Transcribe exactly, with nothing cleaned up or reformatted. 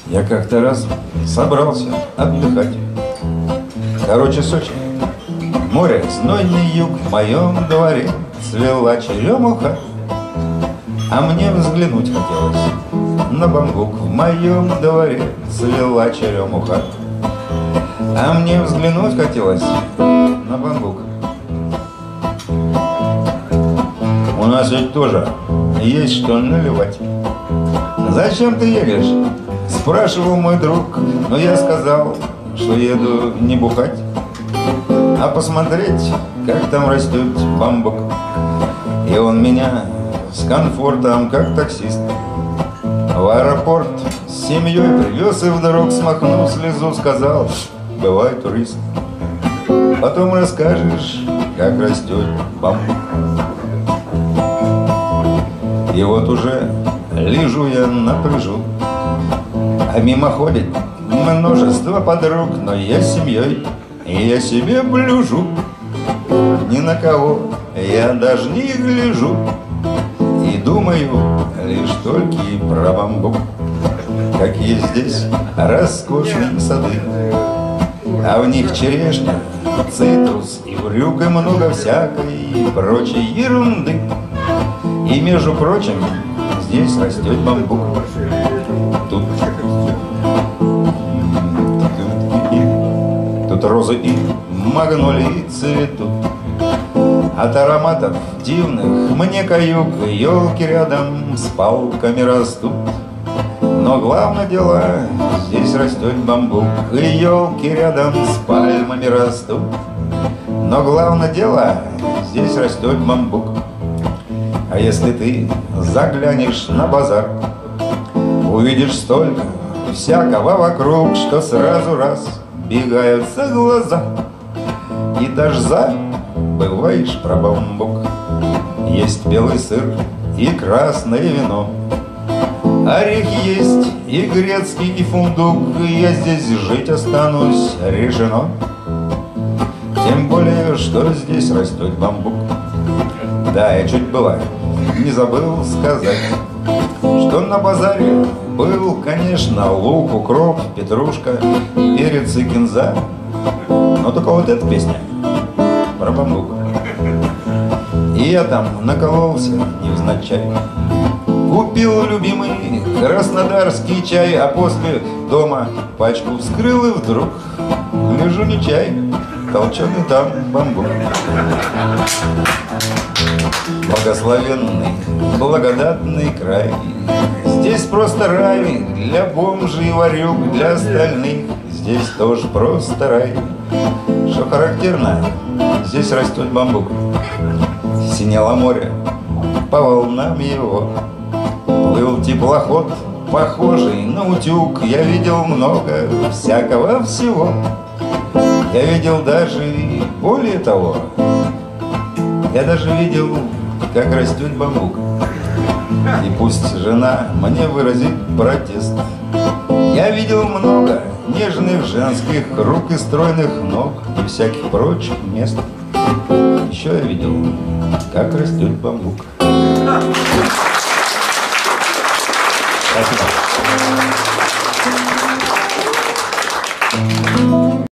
Я как-то раз собрался отдыхать. Короче, Сочи, море, знойный юг, в моем дворе цвела черемуха, а мне взглянуть хотелось на бамбук. В моем дворе цвела черемуха, а мне взглянуть хотелось на бамбук. У нас ведь тоже есть что наливать. Зачем ты едешь? Спрашивал мой друг, но я сказал, что еду не бухать, а посмотреть, как там растет бамбук. И он меня с комфортом, как таксист, в аэропорт с семьей привез и вдруг, смахнув слезу, сказал: бывай, турист, потом расскажешь, как растет бамбук. И вот уже лежу я на пляжу, а мимо ходит множество подруг, но я с семьей, и я себе блюжу. Ни на кого я даже не гляжу и думаю лишь только и про бамбук. Какие здесь роскошные сады, а в них черешня, цитрус и врюк, и много всякой прочей ерунды. И, между прочим, здесь растет бамбук. Тут, тут розы и магнолии цветут. От ароматов дивных мне каюк, елки рядом с палками растут. Но главное дело, здесь растет бамбук, и елки рядом с пальмами растут. Но главное дело, здесь растет бамбук. А если ты заглянешь на базар, увидишь столько всякого вокруг, что сразу раз бегаются глаза, и даже забываешь про бамбук. Есть белый сыр и красное вино, орехи есть и грецкий, и фундук. Я здесь жить останусь, решено. Тем более, что здесь растет бамбук. Да, я чуть было не забыл сказать, что на базаре был, конечно, лук, укроп, петрушка, перец и кинза. Но только вот эта песня про бамбук. И я там накололся невзначай, купил любимый краснодарский чай, а после дома пачку вскрыл и вдруг гляжу, не чай, толченый там бамбук. Благословенный, благодатный край, здесь просто рай для бомжей и варюк, для остальных здесь тоже просто рай. Что характерно, здесь растет бамбук. Синело море, по волнам его плыл теплоход, похожий на утюг. Я видел много всякого всего, я видел даже и более того. Я даже видел, как растет бамбук. И пусть жена мне выразит протест, я видел много нежных женских рук и стройных ног и всяких прочих мест. Еще я видел, как растет бамбук. Спасибо.